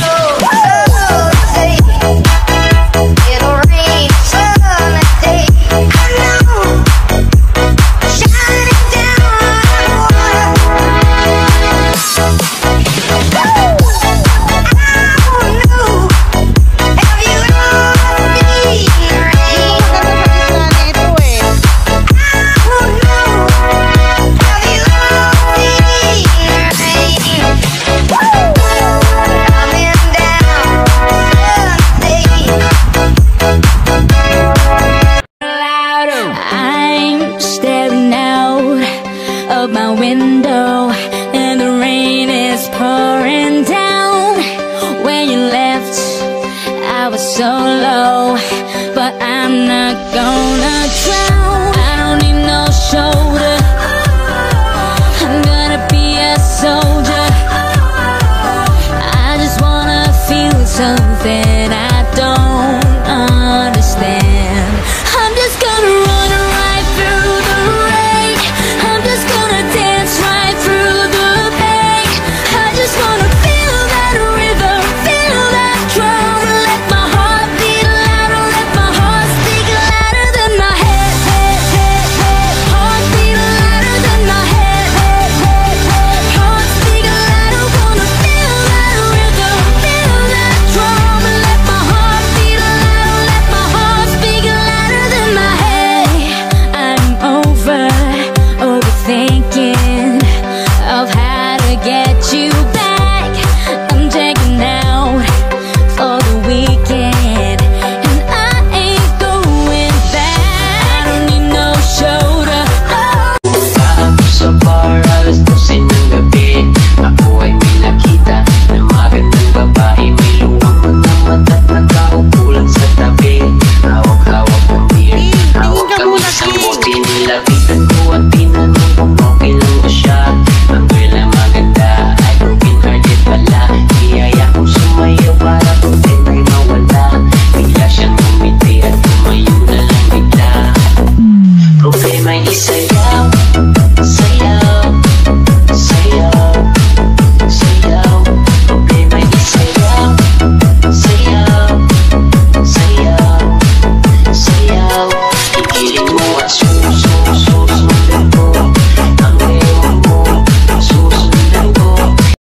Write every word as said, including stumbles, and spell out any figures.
window and the rain is pouring down. When you left, I was so low, but I'm not gonna drown. I don't need no shoulder, I'm gonna be a soldier. I just wanna feel something.